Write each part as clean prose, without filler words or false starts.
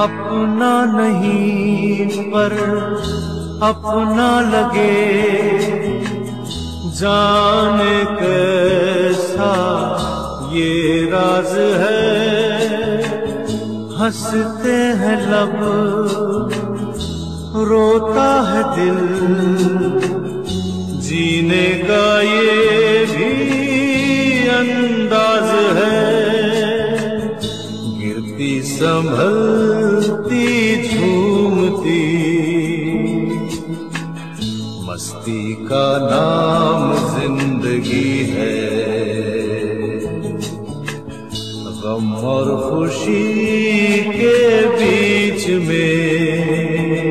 अपना नहीं पर अपना लगे, जाने कैसा ये राज है। हंसते हैं लब, रोता है दिल, जीने का ये भी अंदाज है। गिरती संभलती झूमती, मस्ती का नाम जिंदगी है। गम और खुशी के बीच में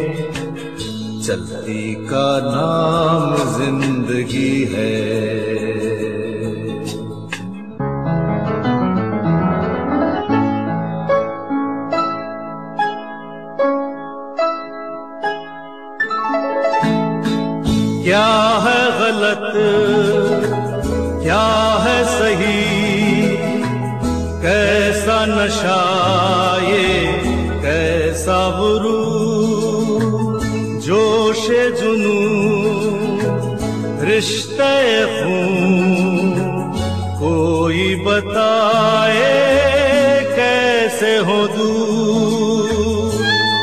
चलती का नाम जिंदगी है। क्या है गलत, क्या है सही, कैसा नशा ये कैसा गुरूर, जोशे जुनू रिश्ते खून, कोई बताए कैसे हो दूर।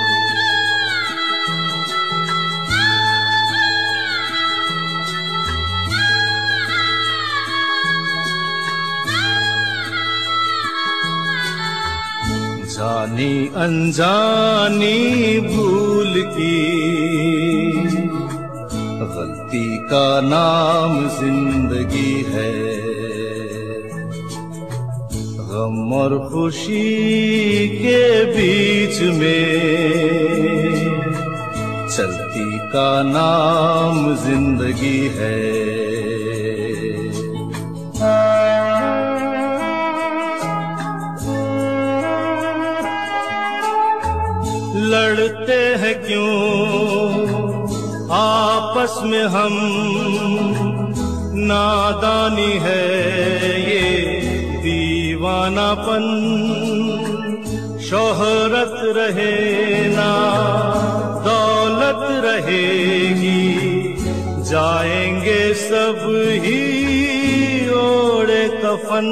जानी अनजानी भूल की, गलती का नाम जिंदगी है। गम और खुशी के बीच में चलती का नाम जिंदगी है। लड़ते हैं क्यों आपस में हम, नादानी है ये दीवानापन। शोहरत रहे ना दौलत रहेगी, जाएंगे सब ही ओढ़े कफन।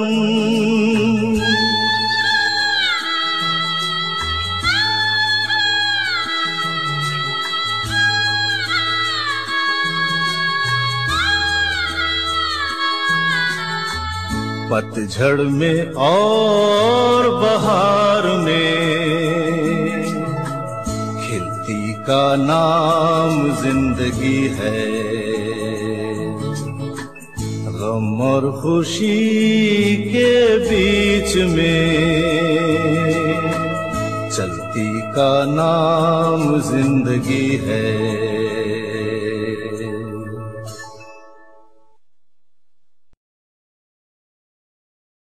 पतझड़ में और बहार में खिलती का नाम जिंदगी है। गम और खुशी के बीच में चलती का नाम जिंदगी है।